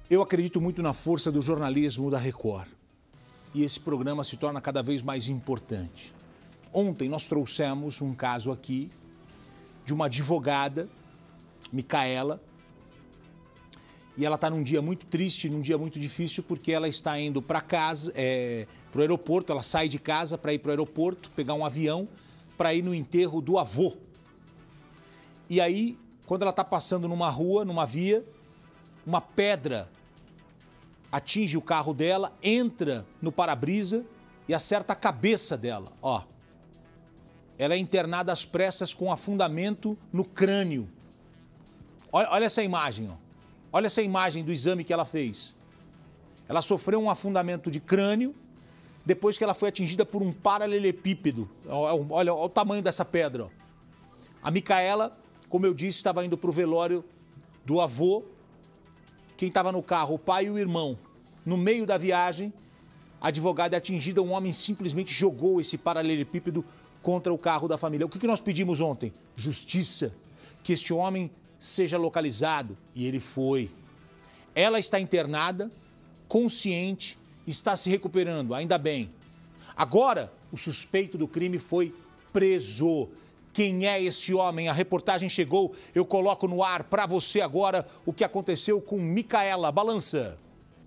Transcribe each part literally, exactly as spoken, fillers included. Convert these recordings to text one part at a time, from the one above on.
Eu acredito muito na força do jornalismo da Record. E esse programa se torna cada vez mais importante. Ontem nós trouxemos um caso aqui de uma advogada, Micaela, e ela está num dia muito triste, num dia muito difícil, porque ela está indo para casa, é, para o aeroporto, ela sai de casa para ir para o aeroporto, pegar um avião para ir no enterro do avô. E aí, quando ela está passando numa rua, numa via, uma pedra atinge o carro dela, entra no para-brisa e acerta a cabeça dela, ó. Ela é internada às pressas com afundamento no crânio. Olha, olha essa imagem, ó. Olha essa imagem do exame que ela fez. Ela sofreu um afundamento de crânio depois que ela foi atingida por um paralelepípedo. Olha, olha o tamanho dessa pedra, ó. A Micaela, como eu disse, estava indo para o velório do avô. Quem estava no carro, o pai e o irmão. No meio da viagem, a advogada é atingida, um homem simplesmente jogou esse paralelepípedo contra o carro da família. O que nós pedimos ontem? Justiça. Que este homem seja localizado. E ele foi. Ela está internada, consciente, está se recuperando, ainda bem. Agora, o suspeito do crime foi preso. Quem é este homem? A reportagem chegou, eu coloco no ar para você agora o que aconteceu com Micaela. Balança.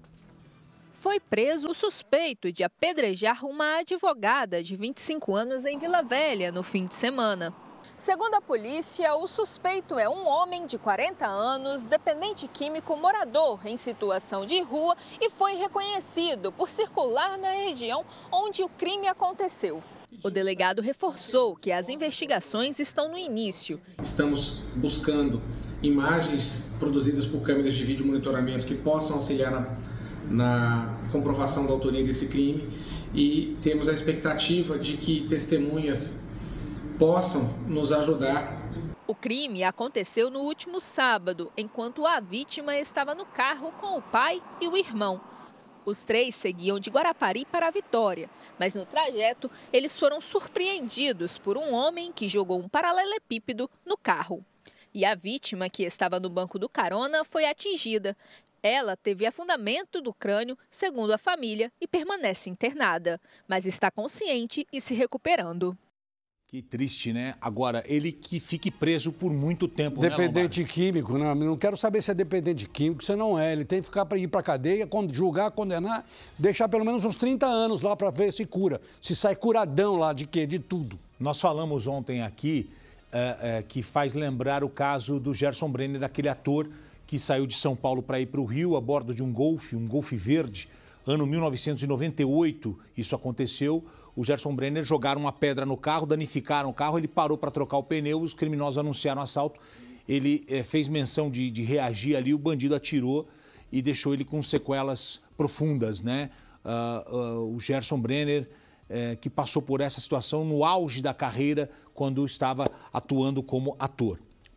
Foi preso o suspeito de apedrejar uma advogada de vinte e cinco anos em Vila Velha no fim de semana. Segundo a polícia, o suspeito é um homem de quarenta anos, dependente químico, morador em situação de rua e foi reconhecido por circular na região onde o crime aconteceu. O delegado reforçou que as investigações estão no início. Estamos buscando imagens produzidas por câmeras de vídeo monitoramento que possam auxiliar na, na comprovação da autoria desse crime e temos a expectativa de que testemunhas possam nos ajudar. O crime aconteceu no último sábado, enquanto a vítima estava no carro com o pai e o irmão. Os três seguiam de Guarapari para Vitória, mas no trajeto eles foram surpreendidos por um homem que jogou um paralelepípedo no carro. E a vítima, que estava no banco do carona, foi atingida. Ela teve afundamento do crânio, segundo a família, e permanece internada, mas está consciente e se recuperando. Que triste, né? Agora, ele que fique preso por muito tempo, Dependente né, químico, não, não quero saber se é dependente químico, você não é. Ele tem que ficar para ir para a cadeia, julgar, condenar, deixar pelo menos uns trinta anos lá para ver se cura. Se sai curadão lá de quê? De tudo. Nós falamos ontem aqui é, é, que faz lembrar o caso do Gerson Brenner, aquele ator que saiu de São Paulo para ir para o Rio a bordo de um Golfe, um Golfe verde, ano mil novecentos e noventa e oito, isso aconteceu. O Gerson Brenner jogaram uma pedra no carro, danificaram o carro, ele parou para trocar o pneu, os criminosos anunciaram o assalto, ele é, fez menção de, de reagir ali, o bandido atirou e deixou ele com sequelas profundas, né? Uh, uh, o Gerson Brenner, uh, que passou por essa situação no auge da carreira, quando estava atuando como ator.